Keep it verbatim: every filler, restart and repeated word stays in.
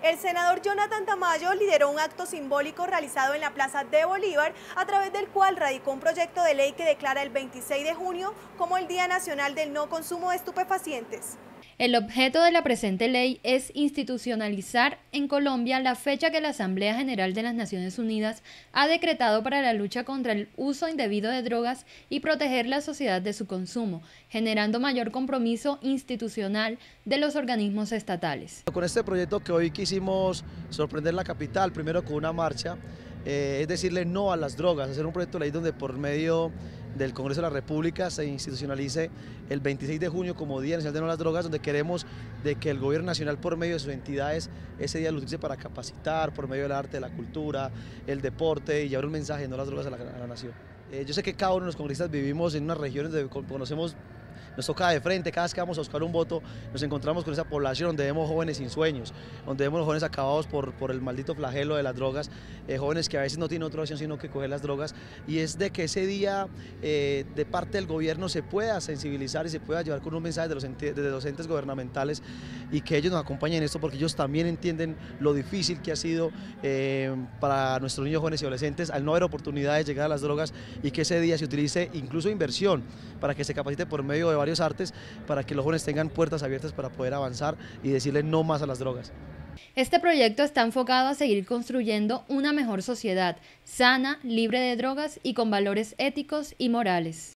El senador Jonathan Tamayo lideró un acto simbólico realizado en la Plaza de Bolívar, a través del cual radicó un proyecto de ley que declara el veintiséis de junio como el Día Nacional del No Consumo de Estupefacientes. El objeto de la presente ley es institucionalizar en Colombia la fecha que la Asamblea General de las Naciones Unidas ha decretado para la lucha contra el uso indebido de drogas y proteger la sociedad de su consumo, generando mayor compromiso institucional de los organismos estatales. Con este proyecto que hoy quisimos sorprender la capital, primero con una marcha, eh, es decirle no a las drogas, hacer un proyecto de ley donde por medio del Congreso de la República se institucionalice el veintiséis de junio como Día Nacional de No a las Drogas, donde queremos de que el gobierno nacional por medio de sus entidades ese día lo utilice para capacitar, por medio del arte, de la cultura, el deporte y llevar un mensaje de no a las drogas a la, a la nación. Eh, yo sé que cada uno de los congresistas vivimos en unas regiones donde conocemos. Nos toca de frente, cada vez que vamos a buscar un voto, nos encontramos con esa población donde vemos jóvenes sin sueños, donde vemos jóvenes acabados por, por el maldito flagelo de las drogas, eh, jóvenes que a veces no tienen otra opción sino que coger las drogas, y es de que ese día eh, de parte del gobierno se pueda sensibilizar y se pueda llevar con un mensaje de los, entes, de los entes gubernamentales y que ellos nos acompañen en esto, porque ellos también entienden lo difícil que ha sido eh, para nuestros niños, jóvenes y adolescentes al no haber oportunidades de llegar a las drogas, y que ese día se utilice incluso inversión para que se capacite por medio de varios artes, para que los jóvenes tengan puertas abiertas para poder avanzar y decirle no más a las drogas. Este proyecto está enfocado a seguir construyendo una mejor sociedad, sana, libre de drogas y con valores éticos y morales.